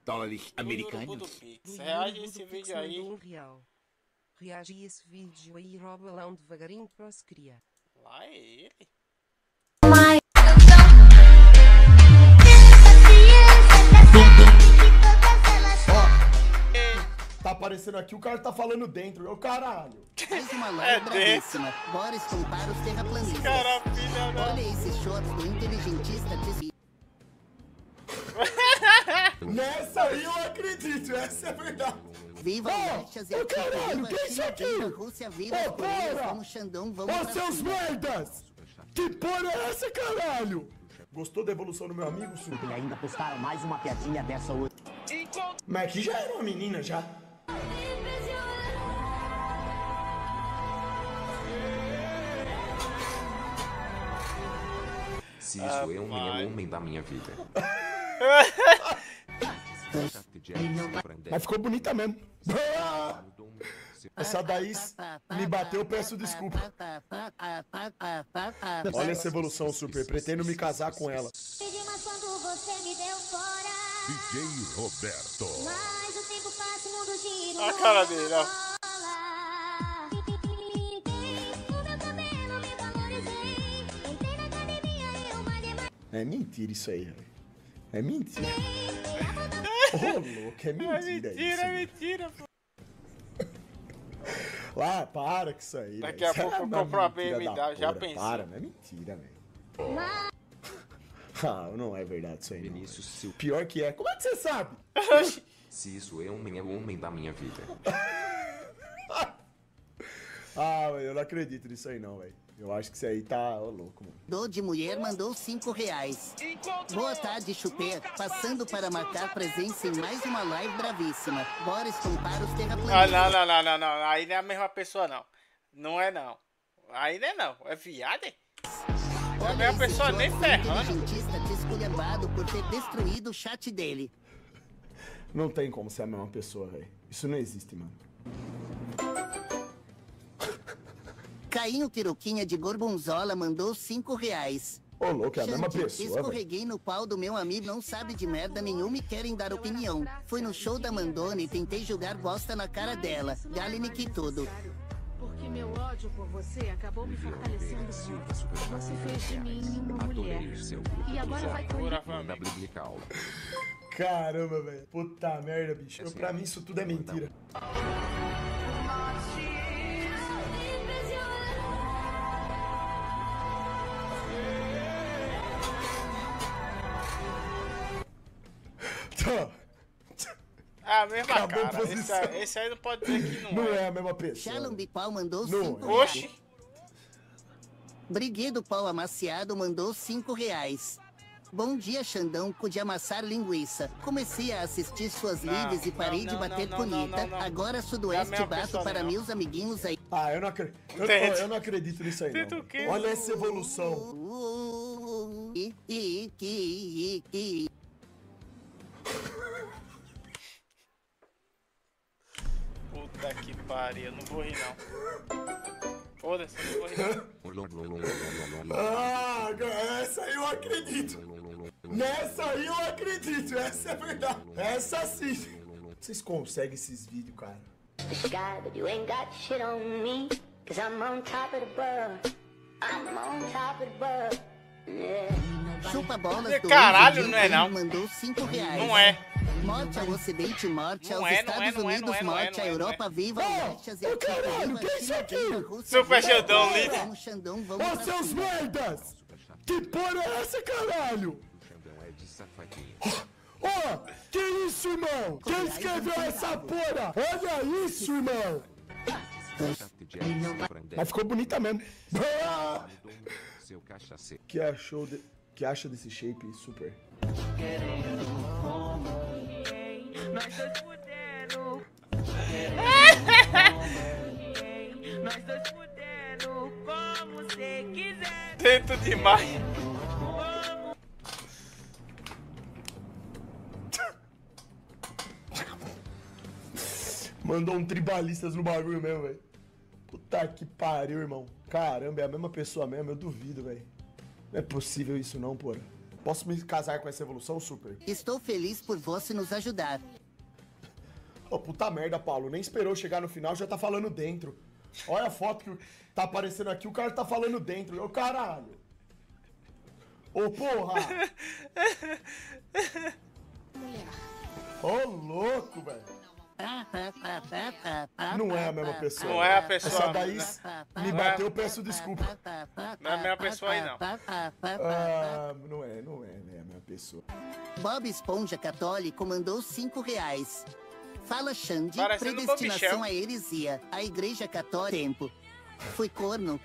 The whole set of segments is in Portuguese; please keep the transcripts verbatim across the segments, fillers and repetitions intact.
dólares americanos. Reage esse vídeo aí. Um real. Reage a esse vídeo aí, rouba lá um devagarinho para se criar. Lá é ele. Tá aparecendo aqui, o cara tá falando dentro. Ô, caralho. Mais uma live É bravíssima. Bora espantar os terraplanistas. Cara, filha da... Olha esse shot do inteligentista de... Nessa aí eu acredito, essa é a verdade. Viva Ô, o leste asiático, caralho, viva que é isso a aqui? China, viva a Rússia, viva Ô, as Coreias, porra! vamos Xandão, vamos Ô, pra seus cima. merdas! Que porra é essa, caralho? Gostou da evolução do meu amigo, Super? E ainda postaram mais uma piadinha dessa outra. Mas aqui já era uma menina, já. Se isso é um é homem da minha vida. Mas ficou bonita mesmo. Essa daí me bateu, eu peço desculpa. Olha essa evolução, Super. Pretendo me casar com ela. Pedi, mas quando você me deu fora, D J Roberto. mas o tempo passa e o mundo gira. A cara dele, ó. O meu cabelo me valorizei. Entrei na academia e eu malhei mais. É mentira isso aí, velho. É mentira. Ô, louco, é mentira, É mentira, isso. é mentira, pô. Ah, para com isso aí. Daqui véio. a pouco Isso é eu uma compro uma mentira B M W, da já porra. pensei. Para, não é mentira, velho. Ah, não é verdade isso aí, não. Vinícius Silva. Pior que é. Como é que você sabe? Se isso é homem é homem da minha vida. Ah, velho, eu não acredito nisso aí não, velho. Eu acho que isso aí tá ô, louco, mano. Do de mulher mandou cinco reais. Boa tarde, Chupé. Passando para marcar presença em mais uma live bravíssima. Bora espantar os Ah, terraplanistas. não, não, não, não, não. Aí não é a mesma pessoa, não. Não é, não. Aí não é, não. É viado, hein? Não é a mesma esse pessoa shot nem do ferrando. inteligentista te esculhambado por ter destruído o chat dele. Não tem como ser a mesma pessoa, velho. Isso não existe, mano. Cainho Piroquinha de Gorgonzola mandou cinco reais. Ô, louco, é a mesma Xande, pessoa, velho. escorreguei no pau do meu amigo, não sabe de merda nenhuma e querem dar opinião. Fui no show da Mandona e tentei jogar bosta na cara dela. Galine que tudo. Porque meu ódio por você acabou me fortalecendo muito. Você fez de mim uma mulher. Adorei o seu E agora vai colher. da Biblical. Caramba, velho. Puta merda, bicho. Eu, pra mim isso tudo é mentira. Tá. Ah, a mesma Acabou a cara. Esse, posição. aí- esse aí não pode dizer que não, Não é. é a mesma pessoa. Shalom velho. Bipau mandou Não, cinco é. reais. Oxi. Briguedo Pau Amaciado mandou cinco reais. Bom dia, Xandão, cu de amassar linguiça. Comecei a assistir suas Não, lives e parei não, de não, bater não, punheta. não, não, não. Agora Não é a Sudoeste mesma bato pessoa, para não. meus amiguinhos aí. Ah, eu não acredito. Eu, Entende? eu não acredito nisso aí, Entende não. o quê? Olha essa evolução. Uh, i, i, i, i, i. Puta que pariu. Eu não vou rir, não. Foda-se, eu não vou rir, não. Ah, essa aí eu acredito. Nessa aí eu acredito. Essa é verdade. Essa sim. Vocês conseguem esses vídeos, cara? Sky, but you ain't got shit on me. Cause I'm on top of the world. I'm on top of the world. Yeah. Chupa bolas E do caralho, Anjo não é Gil, não. mandou cinco reais. Não é. Morte ao Ocidente, morte Não aos é, não é, Estados não é, Unidos, não é, não é, morte não à é, não é. Europa, viva o Ô, leste ô, asiático, caralho, viva que é a isso China, aqui? viva a Rússia, Super viva a Xandão, Coreia, líder. vamos Xandão, vamos Ô, pra seus cima. merdas! Que porra é essa, caralho? É de safadinho. Ó, que isso, irmão? Quem escreveu essa porra? Olha isso, irmão! Mas ficou bonita mesmo. Ah! Seu cachaceiro. Que achou de... que acha desse shape super? Nós dois fudendo. Nós dois fudendo. Como você quiser. Tento demais. Mandou um tribalistas no bagulho mesmo, velho. Puta que pariu, irmão. Caramba, é a mesma pessoa mesmo, eu duvido, velho. Não é possível isso não, porra. Posso me casar com essa evolução, Super? Estou feliz por você nos ajudar. Ô, oh, puta merda, Paulo. Nem esperou chegar no final, já tá falando dentro. Olha a foto que tá aparecendo aqui, o cara tá falando dentro. Ô, caralho. Ô, porra. Ô, oh, louco, velho. Não é a mesma pessoa. Não é a pessoa. Essa daí me bateu, eu peço desculpa. Não é a mesma pessoa aí, não. Ah, não é, não é, não é a mesma pessoa. Bob Esponja Católico mandou cinco reais. Fala, Xande, Parecendo predestinação à heresia. A igreja católica... Tempo. Fui corno.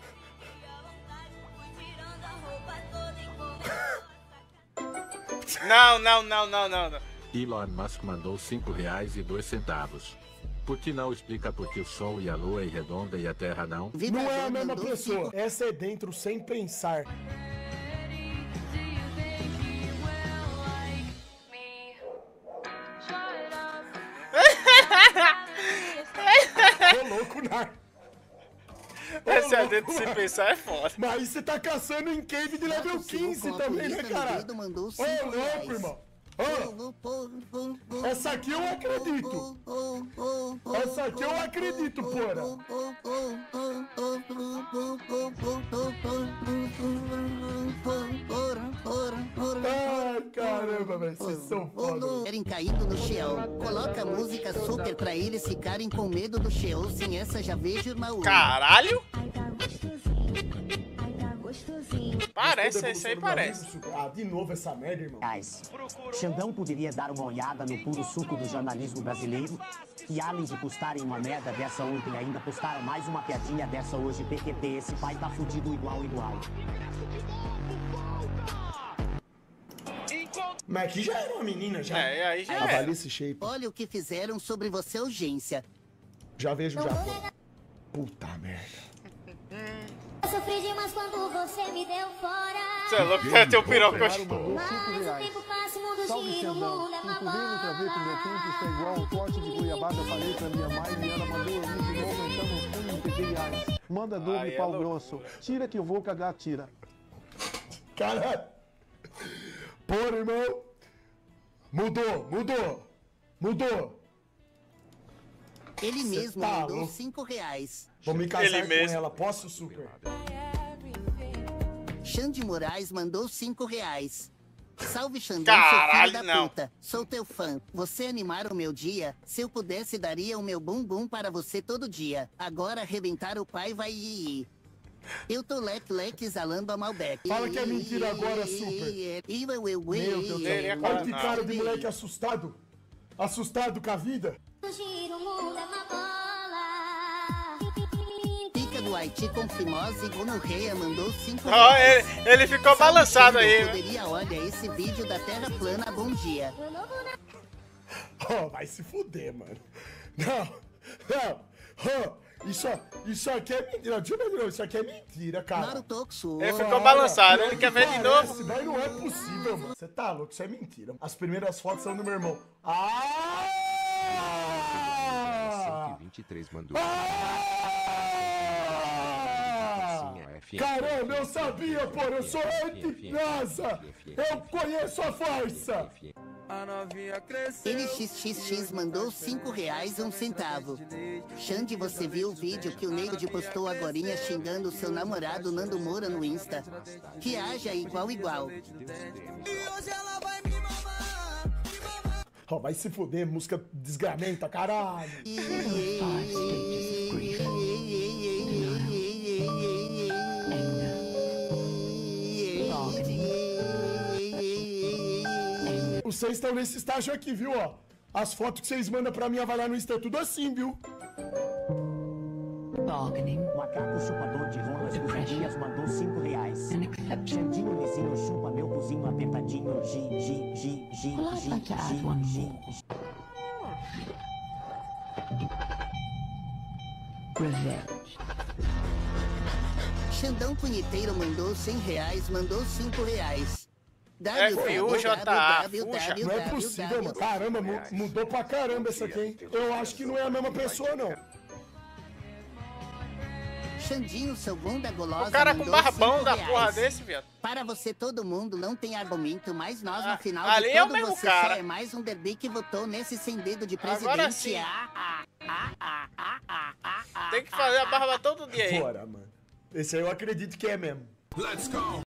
Não, não, não, não, não, não. Elon Musk mandou cinco reais e dois centavos. Por que não explica por que o Sol e a Lua é redonda e a Terra não? Não é a mesma pessoa. Essa é dentro sem pensar. Ô, louco, Nar. Esse é dentro sem pensar é foda. Mas você tá caçando em cave de level quinze também, né, cara? Ô, louco, irmão. Oh, essa aqui eu acredito. Essa aqui eu acredito, porra. Ai, caramba, velho. Vocês são foda. Querem caído no Sheol. Coloca a música super pra eles ficarem com medo do Sheol. Sem essa já vejo irmão. Caralho. Parece, isso aí parece. Ah, de novo essa merda, irmão. Xandão poderia dar uma olhada no puro suco do jornalismo brasileiro. E além de postarem uma merda dessa ontem, ainda postaram mais uma piadinha dessa hoje. P Q T, esse pai tá fudido igual, igual. Mas aqui já era uma menina, já. É, aí já Avalie era. esse shape. Olha o que fizeram sobre você, urgência. Já vejo, já. Pô. Puta merda. Eu sofri demais quando você me deu fora. Você é louco, é teu piroca. Mas o tempo passa, o mundo gira, o mundo é uma bola. ver que meu tempo está igual um pote de goiabada. Eu falei pra minha mãe e ela mandou eu ir de novo, então eu fui em P D reais. Manda doble Ai, pau é grosso. Tira que eu vou cagar, tira. Caralho. Porra, irmão. Mudou, mudou. Mudou. Ele Cê mesmo tá mandou louco. cinco reais. Vou me casar Ele com mesmo. ela, posso, Super? Xande Moraes mandou cinco reais. Salve, Xandão, Caralho, seu filho da não. puta. Sou teu fã. Você animar o meu dia? Se eu pudesse, daria o meu bumbum para você todo dia. Agora, arrebentar o pai vai ir. Eu tô leque-leque exalando a Malbec. Fala que é mentira agora, Super. Meu Meu Deus do céu. Olha que cara de moleque assustado. Assustado com a vida. Gira, o mundo é uma bola. Pica do Haiti com fimose e gonorreia mandou cinco Ó, reais. ele, ele ficou balançado aí, né? Poderia, olha esse vídeo da Terra plana, bom dia. Oh, vai se fuder, mano. Não, não. Oh, isso, isso aqui é mentira. Deixa eu ver de novo. Isso aqui é mentira, cara. Narutoxu. Ele ficou balançado, ele quer ver de novo. Parece, mas não é possível, mano. Você tá louco, isso é mentira. As primeiras fotos são do meu irmão. Ah! cento e vinte e três mandou. Ah! Caramba, eu sabia, pô. Eu sou anti-NASA. Eu conheço a força. Ele X X X mandou cinco reais e um centavo. Xande, você viu o vídeo que o Neide postou agorinha xingando seu namorado Nando Moura no Insta? Que haja igual igual. Oh, vai se fuder, música desgramenta, caralho. Vocês estão nesse estágio aqui, viu, ó? As fotos que vocês mandam pra mim avaliar no Insta é tudo assim, viu? Macaco chupador de rolas dos dias mandou cinco reais. Xandinho lisinho chupa meu cozinho apertadinho. Gi, gi, gi, gi, gi, gi, gi. Xandão Punheteiro mandou cem reais, mandou cinco reais. F U J A, Não é possível, mano. Caramba, mu- mudou pra caramba essa aqui, hein? Eu acho que não é a mesma pessoa, não. Xandinho, seu bunda gulosa. O cara com mandou barbão cinco da reais. porra desse, viado. Para você, todo mundo não tem argumento, mas nós, Ah, no final ali de é o tudo, mesmo você cara. só é mais um derby que votou nesse sem dedo de Agora presidente. sim. Ah, ah, ah, ah, ah, ah, ah, ah, Tem que fazer a barba todo dia aí. Bora, mano. Esse aí eu acredito que é mesmo. Let's go!